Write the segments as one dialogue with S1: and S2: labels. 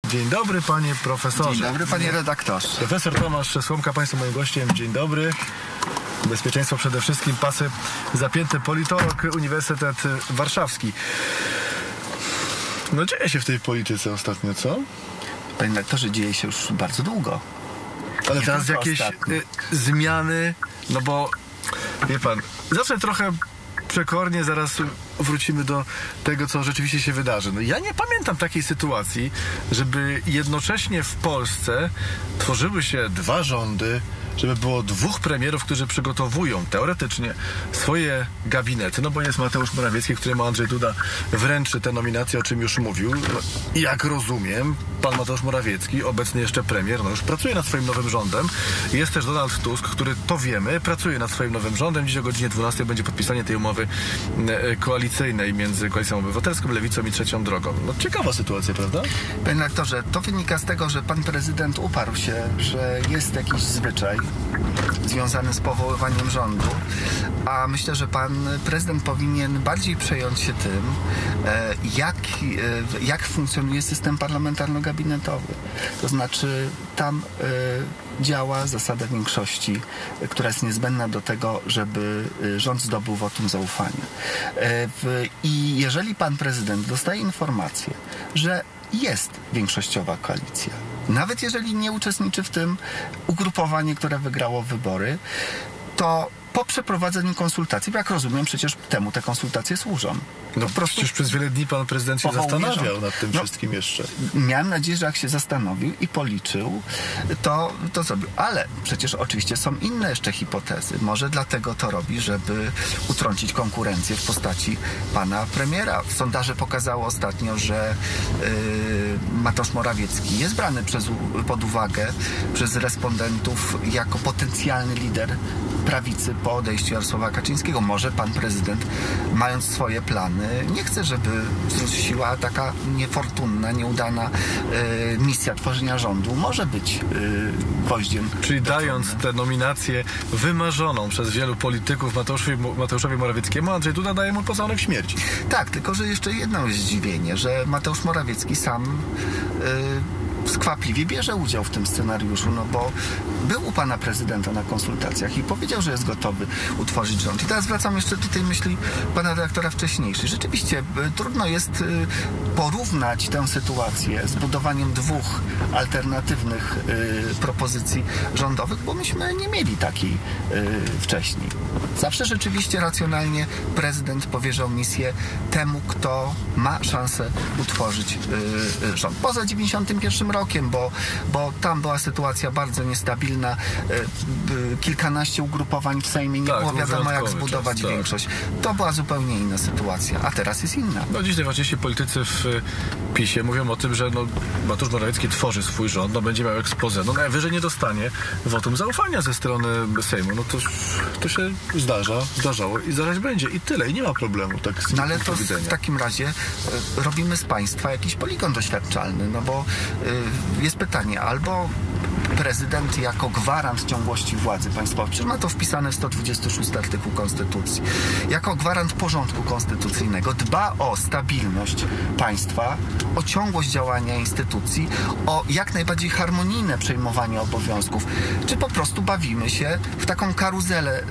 S1: Dzień dobry, panie profesorze.
S2: Dzień dobry, panie redaktorze.
S1: Profesor Tomasz Słomka, państwo moim gościem. Dzień dobry. Bezpieczeństwo przede wszystkim, pasy zapięte, politolog, Uniwersytet Warszawski. No dzieje się w tej polityce ostatnio, co?
S2: Panie redaktorze, dzieje się już bardzo długo.
S1: Ale teraz jakieś zmiany, no bo wie pan, zacznę trochę przekornie, zaraz wrócimy do tego, co rzeczywiście się wydarzy. No ja nie pamiętam takiej sytuacji, żeby jednocześnie w Polsce tworzyły się dwa rządy, żeby było dwóch premierów, którzy przygotowują teoretycznie swoje gabinety, no bo jest Mateusz Morawiecki, któremu Andrzej Duda wręczy te nominacje, o czym już mówił. I jak rozumiem, pan Mateusz Morawiecki, obecny jeszcze premier, no już pracuje nad swoim nowym rządem. Jest też Donald Tusk, który, to wiemy, pracuje nad swoim nowym rządem. Dziś o godzinie 12 będzie podpisanie tej umowy koalicyjnej między Koalicją Obywatelską, Lewicą i Trzecią Drogą. No ciekawa sytuacja, prawda?
S2: Panie redaktorze, to wynika z tego, że pan prezydent uparł się, że jest jakiś zwyczaj związany z powoływaniem rządu, a myślę, że pan prezydent powinien bardziej przejąć się tym, jak funkcjonuje system parlamentarno-gabinetowy. To znaczy tam działa zasada większości, która jest niezbędna do tego, żeby rząd zdobył wotum zaufania. I jeżeli pan prezydent dostaje informację, że jest większościowa koalicja, nawet jeżeli nie uczestniczy w tym ugrupowanie, które wygrało wybory, to po przeprowadzeniu konsultacji, bo jak rozumiem, przecież temu te konsultacje służą.
S1: No przecież przez wiele dni pan prezydent się zastanawiał nad tym wszystkim jeszcze.
S2: Miałem nadzieję, że jak się zastanowił i policzył, to zrobił. Ale przecież oczywiście są inne jeszcze hipotezy. Może dlatego to robi, żeby utrącić konkurencję w postaci pana premiera. Sondaże pokazały ostatnio, że Mateusz Morawiecki jest brany pod uwagę przez respondentów jako potencjalny lider prawicy po odejściu Jarosława Kaczyńskiego. Może pan prezydent, mając swoje plany, nie chce, żeby wzruszyła taka niefortunna, nieudana misja tworzenia rządu. Może być gwoździem.
S1: Czyli dając tę nominację wymarzoną przez wielu polityków Mateuszowi Morawieckiemu, Andrzej Duda daje mu pocałunek śmierci.
S2: Tak, tylko że jeszcze jedno jest zdziwienie, że Mateusz Morawiecki sam skwapliwie bierze udział w tym scenariuszu, no bo był u pana prezydenta na konsultacjach i powiedział, że jest gotowy utworzyć rząd. I teraz wracam jeszcze do tej myśli pana redaktora wcześniejszej. Rzeczywiście trudno jest porównać tę sytuację z budowaniem dwóch alternatywnych propozycji rządowych, bo myśmy nie mieli takiej wcześniej. Zawsze rzeczywiście racjonalnie prezydent powierzał misję temu, kto ma szansę utworzyć rząd. Poza 91 rokiem, bo tam była sytuacja bardzo niestabilna. Kilkanaście ugrupowań w Sejmie, nie było wiadomo, jak zbudować większość. To była zupełnie inna sytuacja, a teraz jest inna.
S1: No dziś najważniejsi politycy w PiS-ie mówią o tym, że Mateusz Morawiecki tworzy swój rząd, będzie miał eksposé. Najwyżej nie dostanie wotum zaufania ze strony Sejmu. To się zdarzało i zaraz będzie. I tyle. I nie ma problemu. Tak z
S2: ale to w takim razie robimy z państwa jakiś poligon doświadczalny, no bo jest pytanie, albo prezydent jako gwarant ciągłości władzy państwowej, przecież ma to wpisane w 126 artykuł Konstytucji, jako gwarant porządku konstytucyjnego dba o stabilność państwa, o ciągłość działania instytucji, o jak najbardziej harmonijne przejmowanie obowiązków, czy po prostu bawimy się w taką karuzelę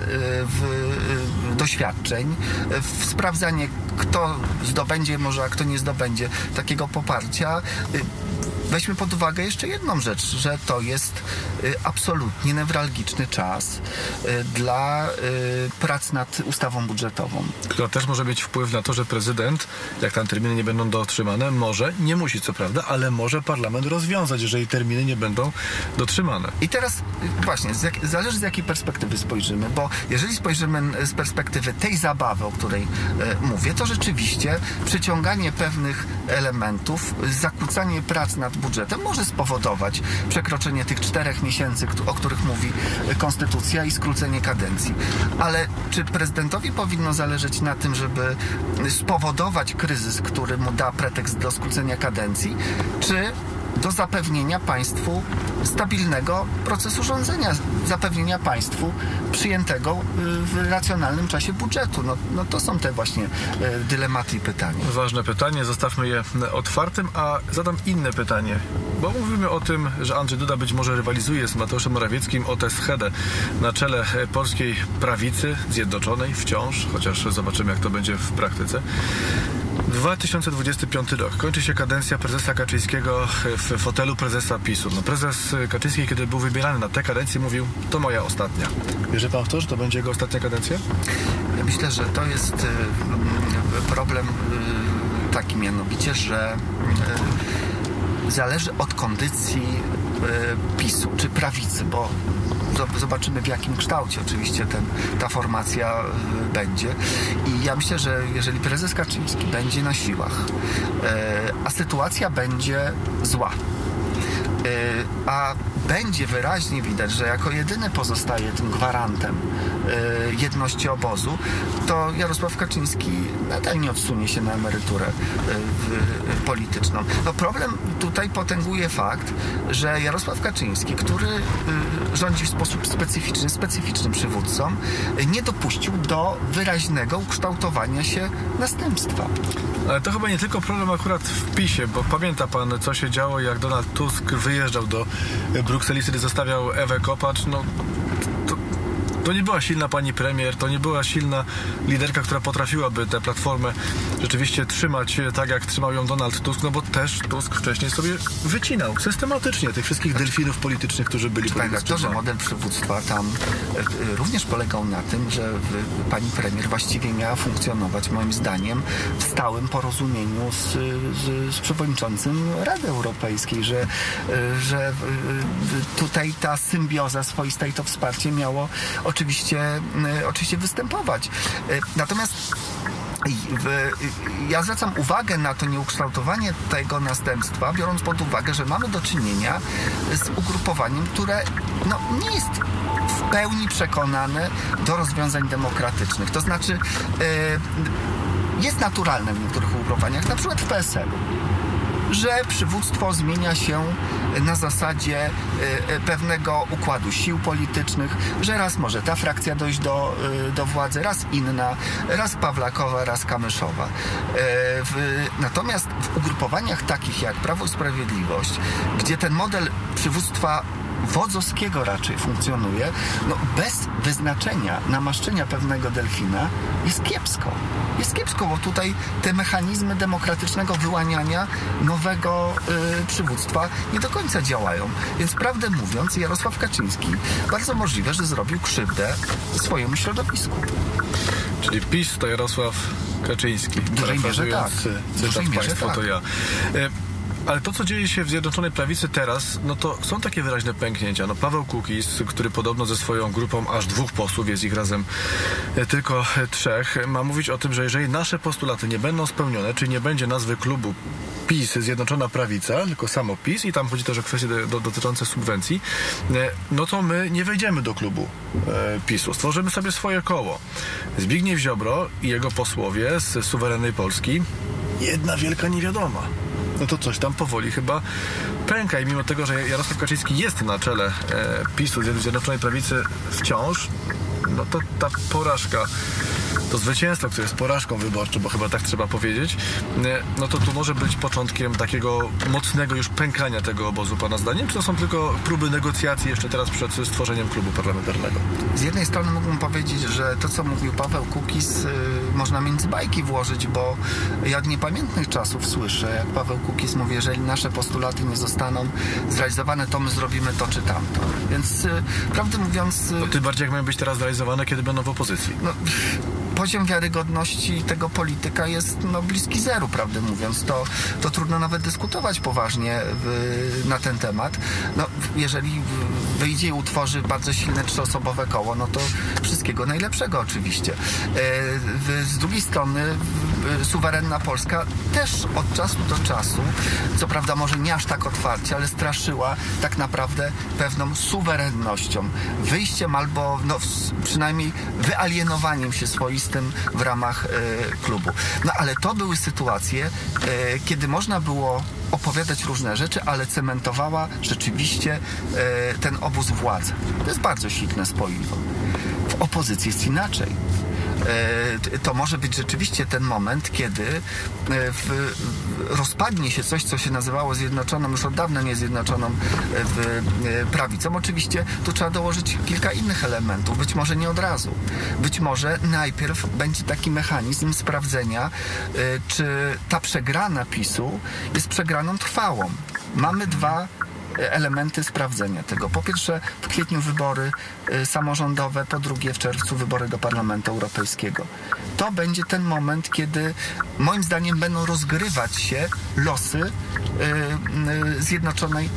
S2: doświadczeń, w sprawdzanie, kto zdobędzie może, a kto nie zdobędzie takiego poparcia. Weźmy pod uwagę jeszcze jedną rzecz, że to jest absolutnie newralgiczny czas dla prac nad ustawą budżetową.
S1: Która też może mieć wpływ na to, że prezydent, jak tam terminy nie będą dotrzymane, może, nie musi co prawda, ale może parlament rozwiązać, jeżeli terminy nie będą dotrzymane.
S2: I teraz właśnie, zależy z jakiej perspektywy spojrzymy, bo jeżeli spojrzymy z perspektywy tej zabawy, o której mówię, to rzeczywiście przyciąganie pewnych elementów, zakłócanie prac nad budżetem może spowodować przekroczenie tych 4 miesięcy, o których mówi Konstytucja, i skrócenie kadencji. Ale czy prezydentowi powinno zależeć na tym, żeby spowodować kryzys, który mu da pretekst do skrócenia kadencji, czy do zapewnienia państwu stabilnego procesu rządzenia, zapewnienia państwu przyjętego w racjonalnym czasie budżetu. No to są te właśnie dylematy i pytania.
S1: Ważne pytanie, zostawmy je otwartym, a zadam inne pytanie. Bo mówimy o tym, że Andrzej Duda być może rywalizuje z Mateuszem Morawieckim o tę schedę na czele polskiej prawicy, zjednoczonej wciąż, chociaż zobaczymy, jak to będzie w praktyce. 2025 rok. Kończy się kadencja prezesa Kaczyńskiego w fotelu prezesa PiS-u. No, prezes Kaczyński, kiedy był wybierany na tę kadencję, mówił, to moja ostatnia. Wierzy pan w to, że to będzie jego ostatnia kadencja?
S2: Ja myślę, że to jest problem taki mianowicie, że zależy od kondycji PiS-u czy prawicy, bo zobaczymy, w jakim kształcie oczywiście ta formacja będzie. I ja myślę, że jeżeli prezes Kaczyński będzie na siłach, a sytuacja będzie zła, a będzie wyraźnie widać, że jako jedyny pozostaje tym gwarantem jedności obozu, to Jarosław Kaczyński nadal nie odsunie się na emeryturę polityczną. No problem tutaj potęguje fakt, że Jarosław Kaczyński, który rządzi w sposób specyficznym przywódcą, nie dopuścił do wyraźnego ukształtowania się następstwa.
S1: Ale to chyba nie tylko problem akurat w PiS-ie, bo pamięta pan, co się działo, jak Donald Tusk wyjeżdżał do Brukseli, wtedy zostawiał Ewę Kopacz. No, to nie była silna pani premier, to nie była silna liderka, która potrafiłaby tę platformę rzeczywiście trzymać tak, jak trzymał ją Donald Tusk, no bo też Tusk wcześniej sobie wycinał systematycznie tych wszystkich delfinów politycznych, którzy byli...
S2: To, że model przywództwa tam również polegał na tym, że pani premier właściwie miała funkcjonować, moim zdaniem, w stałym porozumieniu z przewodniczącym Rady Europejskiej, że tutaj ta symbioza swoista i to wsparcie miało oczywiście występować. Natomiast ja zwracam uwagę na to nieukształtowanie tego następstwa, biorąc pod uwagę, że mamy do czynienia z ugrupowaniem, które nie jest w pełni przekonane do rozwiązań demokratycznych. To znaczy jest naturalne w niektórych ugrupowaniach, na przykład w PSL-u, że przywództwo zmienia się na zasadzie pewnego układu sił politycznych, że raz może ta frakcja dojść do władzy, raz inna, raz Pawlakowa, raz Kamyszowa. Natomiast w ugrupowaniach takich jak Prawo i Sprawiedliwość, gdzie ten model przywództwa wodzowskiego raczej funkcjonuje, bez wyznaczenia, namaszczenia pewnego delfina jest kiepsko. Jest kiepsko, bo tutaj te mechanizmy demokratycznego wyłaniania nowego przywództwa nie do końca działają. Więc prawdę mówiąc, Jarosław Kaczyński bardzo możliwe, że zrobił krzywdę swojemu środowisku.
S1: Czyli PiS to Jarosław Kaczyński.
S2: W dużej mierze tak.
S1: Cytat państwa to ja. Ale to, co dzieje się w Zjednoczonej Prawicy teraz, to są takie wyraźne pęknięcia. Paweł Kukiz, który podobno ze swoją grupą aż 2 posłów, jest ich razem tylko 3, ma mówić o tym, że jeżeli nasze postulaty nie będą spełnione, czyli nie będzie nazwy klubu PiS, Zjednoczona Prawica, tylko samo PiS i tam chodzi też o kwestie dotyczące subwencji, to my nie wejdziemy do klubu PiS-u. Stworzymy sobie swoje koło. Zbigniew Ziobro i jego posłowie z suwerennej Polski, jedna wielka niewiadoma. To coś tam powoli chyba pęka i mimo tego, że Jarosław Kaczyński jest na czele PiS-u, Zjednoczonej Prawicy wciąż, to ta porażka, to zwycięstwo, które jest porażką wyborczą, bo chyba tak trzeba powiedzieć, to tu może być początkiem takiego mocnego już pękania tego obozu, pana zdaniem? Czy to są tylko próby negocjacji jeszcze teraz przed stworzeniem klubu parlamentarnego?
S2: Z jednej strony mógłbym powiedzieć, że to, co mówił Paweł Kukiz, można między bajki włożyć, bo ja od niepamiętnych czasów słyszę, jak Paweł Kukiz mówi, jeżeli nasze postulaty nie zostaną zrealizowane, to my zrobimy to czy tamto. Więc prawdę mówiąc...
S1: tym bardziej jak mają być teraz zrealizowane, kiedy będą w opozycji.
S2: Poziom wiarygodności tego polityka jest bliski zeru, prawdę mówiąc. To trudno nawet dyskutować poważnie na ten temat. Jeżeli wyjdzie i utworzy bardzo silne 3-osobowe koło, to wszystkiego najlepszego oczywiście. Z drugiej strony suwerenna Polska też od czasu do czasu, co prawda może nie aż tak otwarcie, ale straszyła tak naprawdę pewną suwerennością, wyjściem albo przynajmniej wyalienowaniem się swoistym z tym w ramach klubu. No ale to były sytuacje, kiedy można było opowiadać różne rzeczy, ale cementowała rzeczywiście ten obóz władzy. To jest bardzo silne spoiwo. W opozycji jest inaczej. To może być rzeczywiście ten moment, kiedy rozpadnie się coś, co się nazywało zjednoczoną, już od dawna nie zjednoczoną prawicą. Oczywiście tu trzeba dołożyć kilka innych elementów, być może nie od razu. Być może najpierw będzie taki mechanizm sprawdzenia, czy ta przegrana PiS-u jest przegraną trwałą. Mamy dwa elementy sprawdzenia tego. Po pierwsze w kwietniu wybory samorządowe, po drugie w czerwcu wybory do Parlamentu Europejskiego. To będzie ten moment, kiedy moim zdaniem będą rozgrywać się losy Zjednoczonej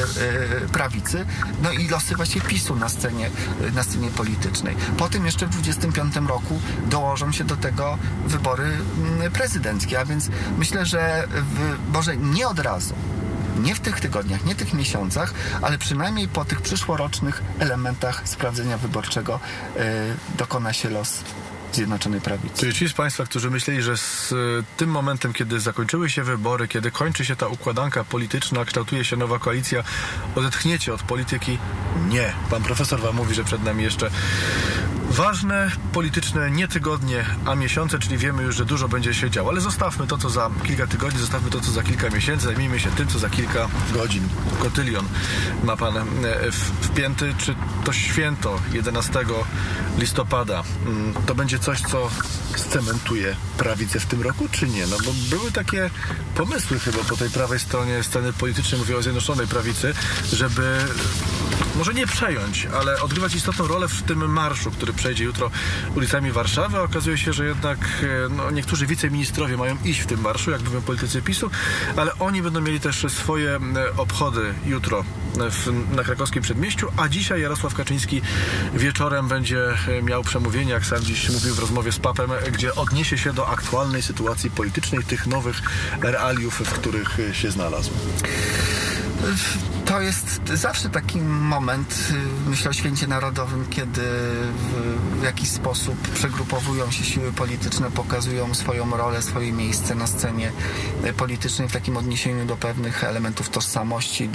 S2: Prawicy, no i losy właśnie PiS-u na scenie politycznej. Potem jeszcze w 2025 roku dołożą się do tego wybory prezydenckie, a więc myślę, że może nie od razu, nie w tych tygodniach, nie w tych miesiącach, ale przynajmniej po tych przyszłorocznych elementach sprawdzenia wyborczego dokona się los Zjednoczonej Prawicy.
S1: Czyli ci z Państwa, którzy myśleli, że z tym momentem, kiedy zakończyły się wybory, kiedy kończy się ta układanka polityczna, kształtuje się nowa koalicja, odetchniecie od polityki? Nie. Pan profesor wam mówi, że przed nami jeszcze ważne polityczne nie tygodnie, a miesiące, czyli wiemy już, że dużo będzie się działo, ale zostawmy to, co za kilka tygodni, zostawmy to, co za kilka miesięcy, zajmijmy się tym, co za kilka godzin. Kotylion ma pan wpięty, czy to święto 11 listopada to będzie coś, co scementuje prawicę w tym roku, czy nie? No bo były takie pomysły chyba po tej prawej stronie sceny politycznej, mówię o Zjednoczonej Prawicy, żeby może nie przejąć, ale odgrywać istotną rolę w tym marszu, który przejdzie jutro ulicami Warszawy. Okazuje się, że jednak niektórzy wiceministrowie mają iść w tym marszu, jak mówią politycy PiS-u, ale oni będą mieli też swoje obchody jutro na krakowskim przedmieściu, a dzisiaj Jarosław Kaczyński wieczorem będzie miał przemówienie, jak sam dziś mówił w rozmowie z papem, gdzie odniesie się do aktualnej sytuacji politycznej, tych nowych realiów, w których się znalazł.
S2: To jest zawsze taki moment, myślę o Święcie Narodowym, kiedy w jakiś sposób przegrupowują się siły polityczne, pokazują swoją rolę, swoje miejsce na scenie politycznej w takim odniesieniu do pewnych elementów tożsamości,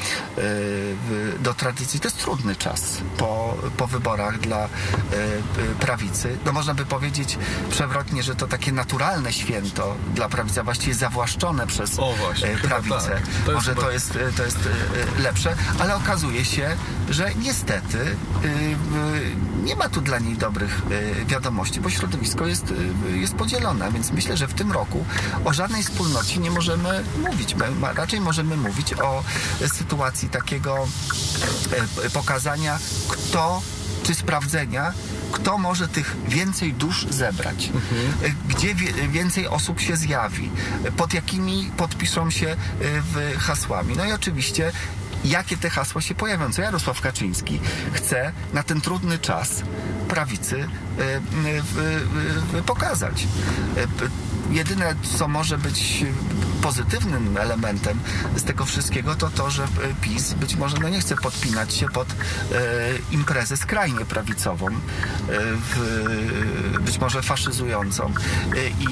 S2: do tradycji. To jest trudny czas po wyborach dla prawicy. No można by powiedzieć przewrotnie, że to takie naturalne święto dla prawicy, a właściwie zawłaszczone przez prawicę. Tak. Może to jest lepsze, ale okazuje się, że niestety nie ma tu dla niej dobrych wiadomości, bo środowisko jest podzielone, więc myślę, że w tym roku o żadnej wspólnocie nie możemy mówić. Raczej możemy mówić o sytuacji takiego pokazania, czy sprawdzenia, kto może tych więcej dusz zebrać, gdzie więcej osób się zjawi, pod jakimi podpiszą się hasłami. No i oczywiście jakie te hasła się pojawią, co Jarosław Kaczyński chce na ten trudny czas prawicy pokazać. Jedyne, co może być pozytywnym elementem z tego wszystkiego, to to, że PiS być może nie chce podpinać się pod imprezę skrajnie prawicową, być może faszyzującą i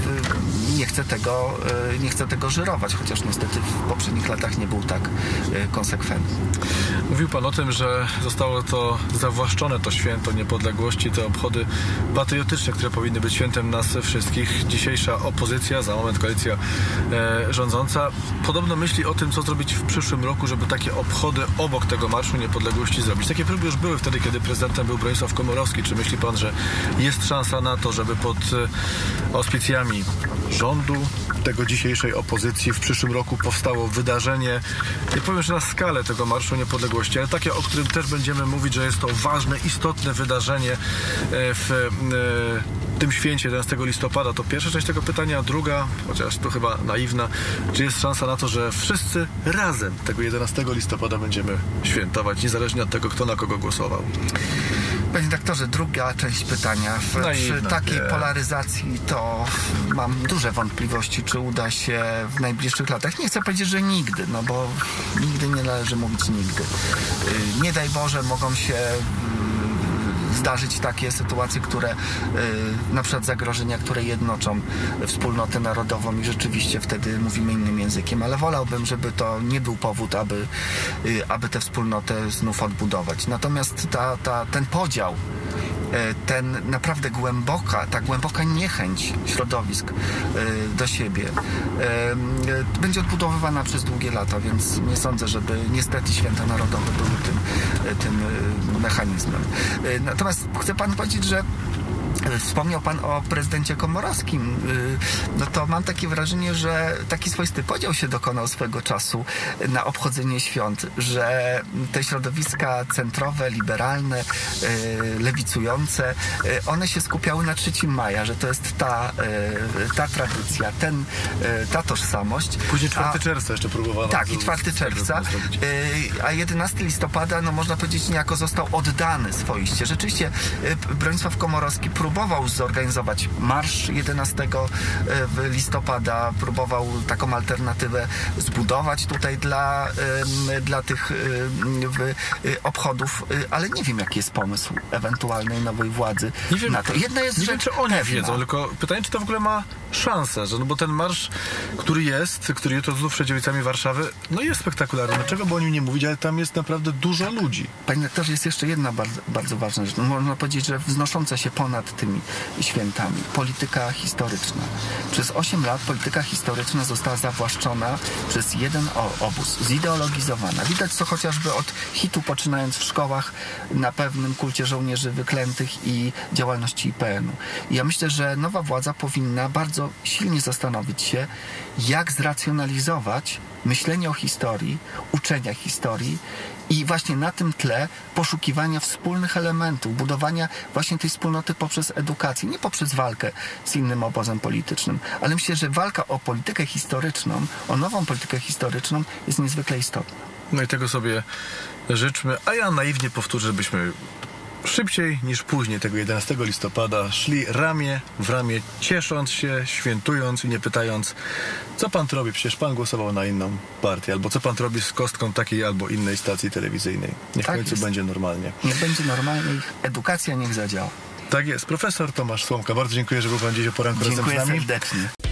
S2: nie chce tego żyrować, chociaż niestety w poprzednich latach nie był tak konsekwentny.
S1: Mówił pan o tym, że zostało to zawłaszczone, to święto niepodległości, te obchody patriotyczne, które powinny być świętem nas wszystkich. Dzisiejsza opozycja, za moment koalicja rządząca, podobno myśli o tym, co zrobić w przyszłym roku, żeby takie obchody obok tego Marszu Niepodległości zrobić. Takie próby już były wtedy, kiedy prezydentem był Bronisław Komorowski. Czy myśli pan, że jest szansa na to, żeby pod auspicjami rządu, tego dzisiejszej opozycji w przyszłym roku powstało wydarzenie, nie powiem, że na skalę tego Marszu Niepodległości, ale takie, o którym też będziemy mówić, że jest to ważne, istotne wydarzenie w tym święcie 11 listopada? To pierwsza część tego pytania, a druga, chociaż to chyba naiwna, czy jest szansa na to, że wszyscy razem tego 11 listopada będziemy świętować, niezależnie od tego, kto na kogo głosował?
S2: Panie redaktorze, druga część pytania. Przy takiej polaryzacji to mam duże wątpliwości, czy uda się w najbliższych latach. Nie chcę powiedzieć, że nigdy, no bo nigdy nie należy mówić nigdy. Nie daj Boże, mogą się zdarzyć takie sytuacje, które na przykład zagrożenia, które jednoczą wspólnotę narodową i rzeczywiście wtedy mówimy innym językiem, ale wolałbym, żeby to nie był powód, aby tę wspólnotę znów odbudować. Natomiast ten podział, ten naprawdę głęboka niechęć środowisk do siebie będzie odbudowywana przez długie lata, więc nie sądzę, żeby niestety święta narodowe były tym mechanizmem. Natomiast chcę panu powiedzieć, że wspomniał pan o prezydencie Komorowskim. No to mam takie wrażenie, że taki swoisty podział się dokonał swego czasu na obchodzenie świąt, że te środowiska centrowe, liberalne, lewicujące, one się skupiały na 3 maja, że to jest ta tradycja, ta tożsamość.
S1: Później 4 czerwca jeszcze próbowano.
S2: Tak, i 4 czerwca, a 11 listopada, no można powiedzieć, niejako został oddany swoiście. Rzeczywiście Bronisław Komorowski próbował zorganizować marsz 11 listopada, próbował taką alternatywę zbudować tutaj dla tych obchodów, ale nie wiem, jaki jest pomysł ewentualnej nowej władzy na to. Jedna jest
S1: nie wiem, czy oni wiedzą, tylko pytanie, czy to w ogóle ma szansę, że, no bo ten marsz, który jutro znów przed dzielnicami Warszawy, no jest spektakularny. Dlaczego by o nim nie mówić, ale tam jest naprawdę dużo ludzi.
S2: Panie doktorze, jest jeszcze jedna bardzo, bardzo ważna rzecz. No, można powiedzieć, że wznosząca się ponad tymi świętami. Polityka historyczna. Przez 8 lat polityka historyczna została zawłaszczona przez jeden obóz, zideologizowana. Widać to chociażby od hitu, poczynając w szkołach na pewnym kulcie żołnierzy wyklętych i działalności IPN-u. I ja myślę, że nowa władza powinna bardzo silnie zastanowić się, jak zracjonalizować myślenie o historii, uczenia historii i właśnie na tym tle poszukiwania wspólnych elementów, budowania właśnie tej wspólnoty poprzez edukację, nie poprzez walkę z innym obozem politycznym. Ale myślę, że walka o politykę historyczną, o nową politykę historyczną jest niezwykle istotna.
S1: No i tego sobie życzmy, a ja naiwnie powtórzę, żebyśmy szybciej niż później tego 11 listopada szli ramię w ramię, ciesząc się, świętując i nie pytając, co pan robi, przecież pan głosował na inną partię, albo co pan robi z kostką takiej albo innej stacji telewizyjnej. Niech w końcu będzie normalnie.
S2: Niech będzie normalnie, edukacja niech zadziała.
S1: Tak jest. Profesor Tomasz Słomka, bardzo dziękuję, że był pan dziś o poranku razem z nami.
S2: Dziękuję serdecznie.